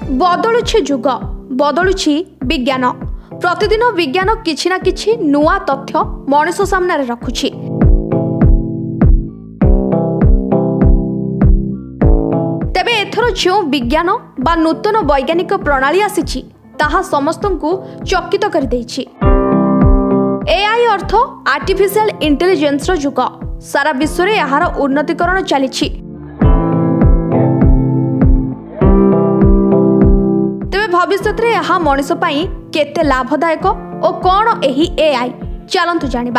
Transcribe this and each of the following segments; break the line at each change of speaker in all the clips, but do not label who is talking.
बदलुछि जुग बदलुछि विज्ञान प्रतिदिन विज्ञान किछि ना किछि नुआ तथ्य मनुष्य सामने रखुछि। तेबे एथर जो विज्ञान बा नूतन वैज्ञानिक प्रणाली आसीछि ताहा समस्तंकु चकित कर देछि। एआई अर्थ आर्टिफिशियल इंटेलिजेंस रो जुग। सारा विश्व रे यार उन्नतीकरण चलीछि। तेबे भविष्य रे यहा मनुष्य पई केते लाभदायक और कौन एही एआई चलंतु जानिबा।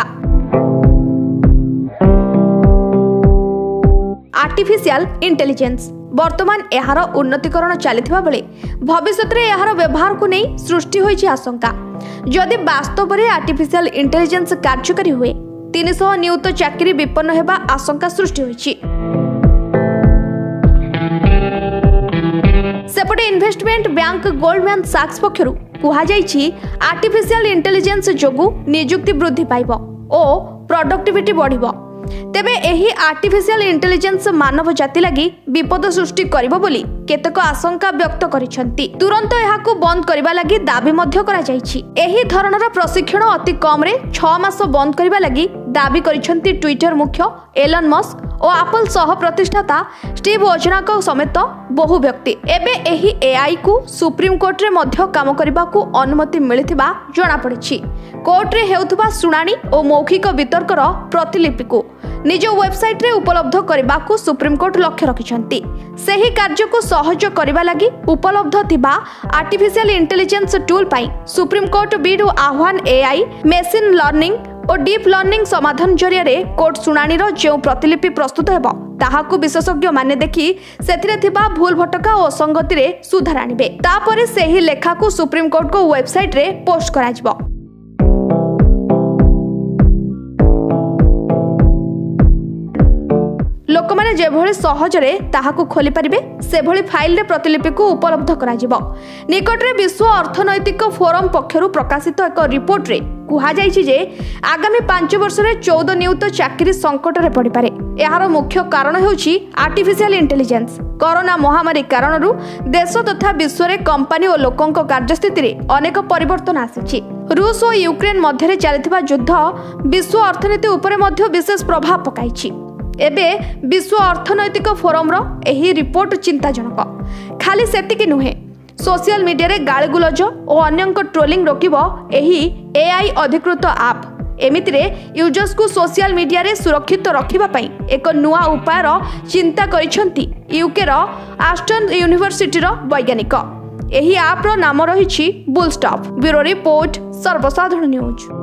आर्टिफिशियल इंटेलिजेंस वर्तमान यार उन्नतीकरण चलिथिबा बेले भविष्य रे यार व्यवहार को नहीं सृष्टि होईछि आशंका। जदि वास्तव में आर्टिफिशियल इंटेलिजेंस कार्यकारी हुए 300 नियुक्त चाकरी विपन्न हेबा आशंका सृष्टि होईछि। सेपटे इन्वेस्टमेंट बैंक गोल्डमैन सैक्स पक्षरु कुहा जाईछि आर्टिफिशियल इंटेलिजेंस जोगु नियुक्ति वृद्धि पाइबो ओ प्रोडक्टिविटी बढ़िबो। तेबे एही आर्टिफिशियल इंटेलिजेंस मानव जाति लगी विपद सृष्टि करिबो बोली केतक आशंका व्यक्त करिसंती। तुरंत एहाकु बंद करिबा लगी दाबी मध्य करा जाईछि। एही धरणर प्रशिक्षण अति कम रे 6 मास बंद करिबा लगी दाबी करिसंती ट्विटर मुख्य एलन मस्क और एप्पल सह प्रतिष्ठाता स्टीव वोजनाक समेत बहु व्यक्ति। एबे एही एआई को सुप्रीम कोर्ट रे मध्य काम करिबा को अनुमति मिलिथिबा जणा पड़िछि। कोर्ट रे हेउथबा सुनानी और मौखिक वितर्कर प्रतिलिपि को निज वेबसाइट रे उपलब्ध करबा को सुप्रीम कोर्ट लक्ष्य रखिछंती। सेही कार्य को सहज करबा लागि उपलब्ध थिबा आर्टिफिशियल इंटेलिजेंस टूल पाई सुप्रीम कोर्ट बिडु आह्वान एआई मेशिन लर्निंग और डीप लर्निंग समाधान जरिया रे कोर्ट सुनानी रो जे प्रतिलिपि प्रस्तुत हेबो ताहाकु विशेषज्ञ माने देखि सेथिरे थिबा भूल भटका और संगति रे सुधार आनिबे। तापरे सेही लेखा को सुप्रीम कोर्ट को वेबसाइट रे पोस्ट करा जिवो। लोक माने जेभଳି सहजरे ताहाकु खोली परिबे सेभଳି फाइल रे प्रतिलिपि को उपलब्ध करा जिवो। निकट रे विश्व अर्थनैतिक फोरम पक्षरु प्रकाशित एक रिपोर्ट रे कुहा जायछि जे आगामी 5 वर्ष रे 14 नियुक्त चाकरी संकट रे पड़ी पारे। एहार मुख्य कारण हेउछि आर्टिफिशियल इंटेलिजेंस। कोरोना महामारी कारणरू देश तथा विश्व रे कंपनी और लोकंक कार्यस्थिति रे अनेक परिवर्तन आसीछि। रूस और यूक्रेन मध्य रे चलिथिबा युद्ध विश्व अर्थनीति उपरे मध्य विशेष प्रभाव पकाइछि। एबे विश्व अर्थनैतिक फोरम रो एही रिपोर्ट चिंताजनक। खाली सेतिकी नुहे सोशल मीडिया रे गाळगुलज और अन्यंक ट्रोलिंग रोकिबो एही एआई अधिकृत आप। एमितिरे यूजर्स को सोशल मीडिया रे सुरक्षित रखिबा पई एक नुआ उपाय रो चिंता करिसंती यूके रो आस्टन यूनिवर्सिटी रो वैज्ञानिक। एही आप रो नाम रहिछि बुलस्टॉप। ब्यूरो रिपोर्ट सर्वसाधारण न्यूज।